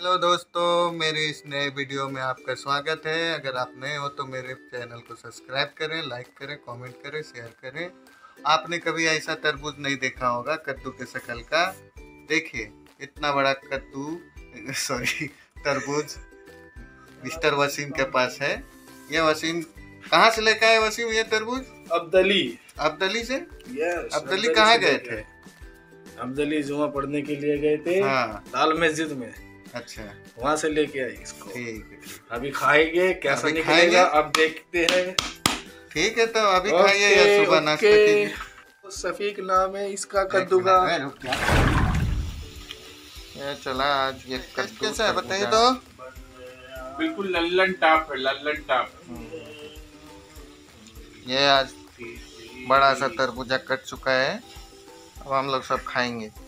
Hello दोस्तों, मेरे इस नए वीडियो में आपका स्वागत है। अगर आप नए हो तो मेरे चैनल को सब्सक्राइब करें, लाइक करें, कमेंट करें, शेयर करें। आपने कभी ऐसा तरबूज नहीं देखा होगा कद्दू के शक्ल का। देखिए इतना बड़ा कद्दू सॉरी तरबूज मिस्टर वसीम के पास है। ये वसीम कहाँ से लेकर आए? वसीम ये तरबूज अब्दली अब्दली से। यस अब्दली कहाँ गए थे? अब्दली जुमा पढ़ने के लिए गए थे। हाँ, लाल मस्जिद में। अच्छा वहाँ से लेके आए इसको। ठीक है। अभी खाएंगे, कैसा अभी निकलेगा खाएंगे? अब देखते हैं। ठीक है, तो अभी खाइए या सुबह नाश्ता कीजिए। तो सफीक नाम है इसका कद्दू का। ये चला आज ये कैसा है बताइए तो। बिल्कुल लल्लन टाप है, लल्लन टाप। ये आज बड़ा सा तरबूजा कट चुका है, अब हम लोग सब खाएंगे।